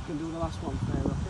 can do the last one for me, look.